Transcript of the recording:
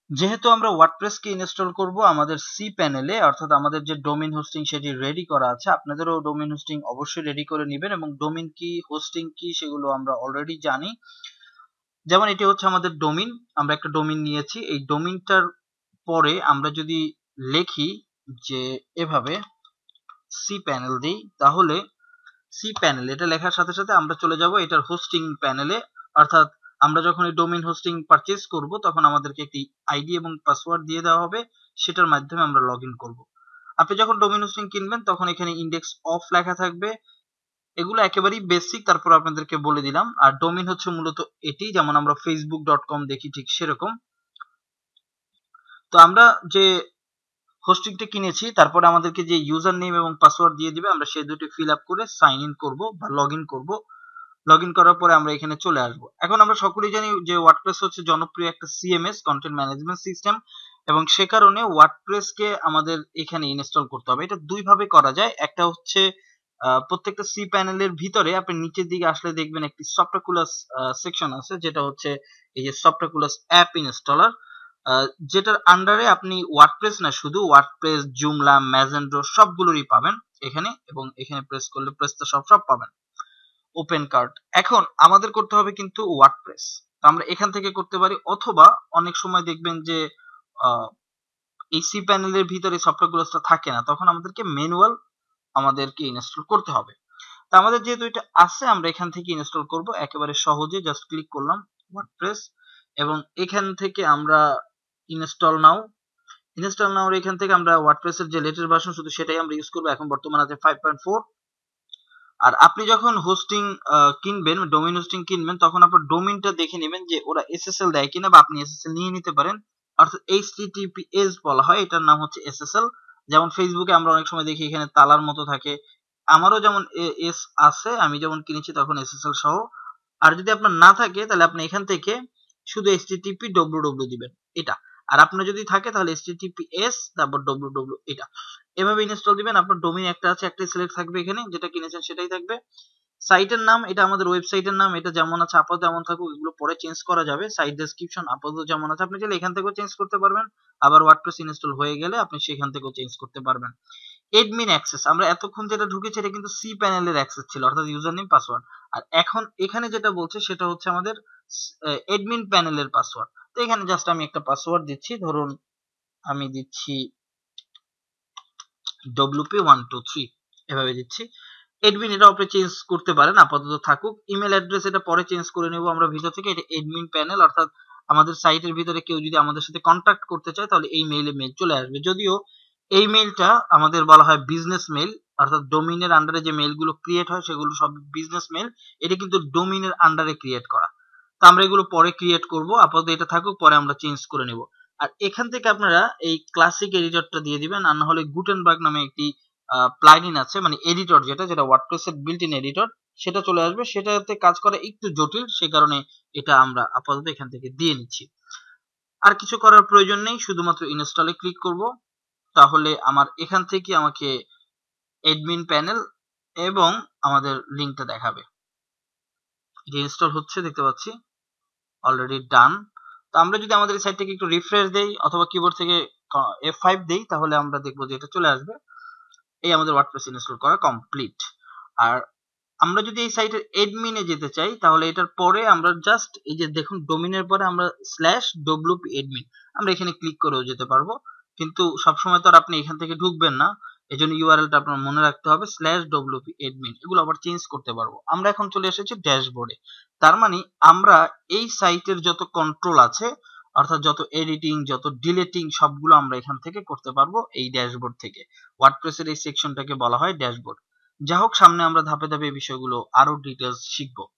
যেহেতু আমরা ওয়ার্ডপ্রেস কে ইনস্টল করব আমাদের সি প্যানেলে, অর্থাৎ আমাদের যে ডোমেইন হোস্টিং সেটি রেডি করা আছে, আপনাদেরও ডোমেইন হোস্টিং অবশ্যই রেডি করে নেবেন এবং ডোমেইন কি হোস্টিং কি সেগুলো আমরা অলরেডি জানি। যেমন এটি হচ্ছে আমাদের ডোমেইন, আমরা একটা ডোমেইন নিয়েছি। এই ডোমেইনটার পরে আমরা যদি লিখি যে এভাবে সি প্যানেল দিই, তাহলে সি প্যানেল এটা লেখার সাথে সাথে আমরা চলে যাব এটার হোস্টিং প্যানেলে। অর্থাৎ আমরা যখন এই ডোমেইন হোস্টিং পারচেজ করব তখন আমাদেরকে একটি আইডি এবং পাসওয়ার্ড দিয়ে দেওয়া হবে, সেটার মাধ্যমে আমরা লগ ইন করবো। আপনি যখন ডোমেইন হোস্টিং কিনবেন তখন এখানে ইন্ডেক্স অফ লেখা থাকবে, এগুলো একেবারেই বেসিক, তারপর আপনাদেরকে বলে দিলাম। আর ডোমেইন হচ্ছে মূলত এটি, যেমন আমরা facebook.com দেখি ঠিক সেরকম। তো আমরা যে হোস্টিংটা কিনেছি তারপরে আমাদেরকে যে ইউজার নেম এবং পাসওয়ার্ড দিয়ে দিবে, আমরা সেই দুটি ফিল আপ করে সাইন ইন করবো বা লগ ইন করবো। লগ ইন করার পরে আমরা এখানে চলে আসব। এখন আমরা সকলেই জানি যে ওয়ার্ডপ্রেস হচ্ছে জনপ্রিয় একটা সিএমএস, কন্টেন্ট ম্যানেজমেন্ট সিস্টেম, এবং সে কারণে ওয়ার্ডপ্রেসকে আমাদের এখানে ইনস্টল করতে হবে। এটা দুই ভাবে করা যায়। একটা হচ্ছে প্রত্যেকটা সি প্যানেলের ভিতরে আপনি নিচের দিকে আসলে দেখবেন একটি সফটওয়্যারকুলাস সেকশন আছে, যেটা হচ্ছে এই যে সফটওয়্যারকুলাস অ্যাপ ইনস্টলার, যেটার আন্ডারে আপনি ওয়ার্ডপ্রেস না, শুধু ওয়ার্ডপ্রেস, জুমলা, ম্যাজেন্ড্রো সবগুলোরই পাবেন এখানে, এবং এখানে প্রেস করলে প্রেসটা সব পাবেন। Open cart. এখন আমাদের করতে হবে কিন্তু ওয়ার্ডপ্রেস, তো আমরা এখান থেকে করতে পারি, অথবা অনেক সময় দেখবেন যে এই সি প্যানেলের ভিতরে সফটওয়্যারগুলোটা থাকে না, তখন আমাদেরকে ম্যানুয়াল আমাদেরকে ইনস্টল করতে হবে। তো আমাদের যেহেতু এটা আছে আমরা এখান থেকে ইনস্টল করব একেবারে সহজে। জাস্ট ক্লিক করলাম ওয়ার্ডপ্রেস এবং এখান থেকে আমরা ইনস্টল নাও এখান থেকে আমরা ওয়ার্ডপ্রেসের যে লেটেস্ট ভার্সন শুধু সেটাই আমরা ইউজ করব। এখন বর্তমানে আছে 5.4। আর আপনি যখন হোস্টিং কিনবেন, ডোমেইন হোস্টিং কিনবেন, তখন আপনার ডোমেইনটা দেখে নেবেন যে ওরা এসএসএল দেয় কিনা, বা আপনি এসএসএল নিয়ে নিতে পারেন। অর্থাৎ এইচটিটিপিএস বলা হয়, এটার নাম হচ্ছে এসএসএল। যেমন ফেসবুকে আমরা অনেক সময় দেখি এখানে তালার মতো থাকে, আমারও যেমন এস আছে, আমি যেমন কিনেছি তখন এসএসএল সহ। আর যদি আপনার না থাকে তাহলে আপনি এখান থেকে শুধু এইচটিটিপি www দিবেন এটা। আর আপনার যদি থাকে তাহলে এইচটিটিপিএস তারপর www এটা, এভাবে ইনস্টল দিবেন। আপনার ডোমেইন একটা আছে, একটাই সিলেক্ট থাকবে, এখানে যেটা কিনেছেন সেটাই থাকবে। সাইটের নাম এটা আমাদের ওয়েবসাইটের নাম, এটা যেমন আছে আপাতত এমন থাকুক, এগুলো পরে চেঞ্জ করা যাবে। সাইট ডেসক্রিপশন আপাতত যেমন আছে আপনি চাইলে এখান থেকেও চেঞ্জ করতে পারবেন, আবার ওয়ার্ডপ্রেস ইনস্টল হয়ে গেলে আপনি সেখান থেকেও চেঞ্জ করতে পারবেন। এডমিন অ্যাক্সেস, আমরা এতক্ষণ যেটা ঢুকেছি এটা কিন্তু সি প্যানেলের অ্যাক্সেস ছিল, অর্থাৎ ইউজার নেম পাসওয়ার্ড। আর এখন এখানে যেটা বলছে সেটা হচ্ছে আমাদের এডমিন প্যানেলের পাসওয়ার্ড। তো এখানে জাস্ট আমি একটা পাসওয়ার্ড দিচ্ছি, ধরুন আমি দিচ্ছি wp123 এভাবে দিচ্ছি। এডমিন এটা আপনি চেঞ্জ করতে পারেন, আপাতত থাকুক। ইমেল অ্যাড্রেস এটা পরে চেঞ্জ করে নেব আমরা ভিতর থেকে। এটা এডমিন প্যানেল, অর্থাৎ আমাদের সাইটের ভিতরে কেউ যদি আমাদের সাথে কন্ট্যাক্ট করতে চায় তাহলে এই মেইলে মেইল চলে আসবে। যদিও এই মেইলটা আমাদের বলা হয় বিজনেস মেইল, অর্থাৎ ডোমেইনের আন্ডারে যে মেইলগুলো ক্রিয়েট হয় সেগুলো সব বিজনেস মেইল। এটা কিন্তু ডোমেইনের আন্ডারে ক্রিয়েট করা, তো আমরা এগুলো পরে ক্রিয়েট করব, আপাতত এটা থাকুক, পরে আমরা চেঞ্জ করে নেব। আর এখান থেকে আপনারা এই ক্লাসিক এডিটরটা দিয়ে দিবেন, আর না হলে গুটেনবার্গ নামে একটি প্লাগইন আছে, মানে এডিটর যেটা ওয়ার্ডপ্রেসের বিল্ট ইন এডিটর, সেটা চলে আসবে। সেটাতে কাজ করা একটু জটিল, সে কারণে এটা আমরা আপাতত এখান থেকে দিয়ে নিচ্ছি। আর কিছু করার প্রয়োজন নেই, শুধুমাত্র ইনস্টলে ক্লিক করব, তাহলে আমার এখান থেকে আমাকে এডমিন প্যানেল এবং আমাদের লিঙ্কটা দেখাবে। এটা ইনস্টল হচ্ছে, দেখতে পাচ্ছি অলরেডি ডান। তো আমরা যদি আমাদের এই সাইটটাকে একটু রিফ্রেশ দেই অথবা কিবোর্ড থেকে F5 দেই, তাহলে আমরা দেখবো যে এটা চলে আসবে। এই আমাদের ওয়ার্ডপ্রেস ইনস্টল করা কমপ্লিট। আর আমরা যদি এই সাইটের এডমিনে যেতে চাই তাহলে এটার পরে আমরা জাস্ট এই যে দেখুন ডোমেইনের পরে আমরা /wp admin আমরা এখানে ক্লিক করেও যেতে পারবো, কিন্তু সবসময় তো আর আপনি এখান থেকে ঢুকবেন না, এজন্য ইউআরএলটা আপনার মনে রাখতে হবে /wp admin। এগুলো আবার চেঞ্জ করতে পারবো। আমরা এখন চলে এসেছি ড্যাশবোর্ডে, তার মানে আমরা এই সাইটের যত কন্ট্রোল আছে, অর্থাৎ যত এডিটিং, যত ডিলিটিং, সবগুলো আমরা এখান থেকে করতে পারবো এই ড্যাশবোর্ড থেকে। ওয়ার্ডপ্রেসের এই সেকশনটাকে বলা হয় ড্যাশবোর্ড। যা হোক, সামনে আমরা ধাপে ধাপে এই বিষয়গুলো আরো ডিটেলস শিখবো।